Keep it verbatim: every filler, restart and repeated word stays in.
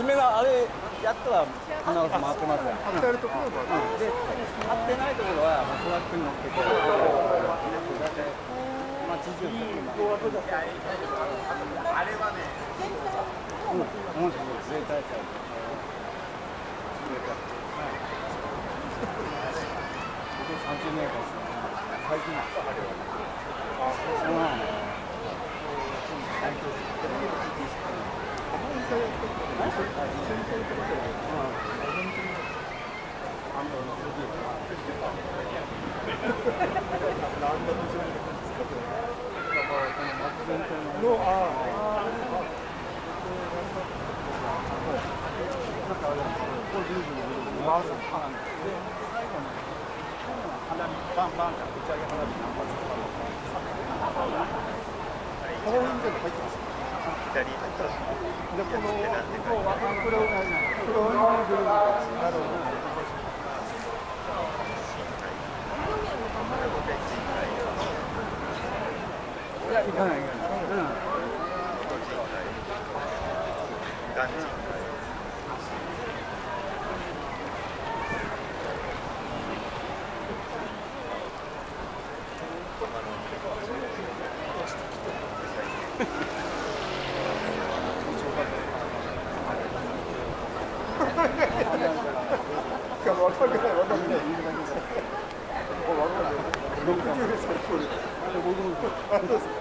締めのあれやったら必ず回ってますよ。 貼ってあるところが、 うん、で貼ってないところはもうトラックに乗っけて、大体まあ地中にあれはね、うん、面白い自衛隊隊。さんじゅうメートルですね。最近あれはね。あ、そうなんだ。バンバンから打ち上げ花火何発か。 この辺で入ってます。 左に入ったらで、この、ここは、これを、これを、なるほど。 いや、行かない、行かない。うん。 団地。 分かるぐらい分かるぐらい言うだけです。ろくじゅうですから、これ。僕も。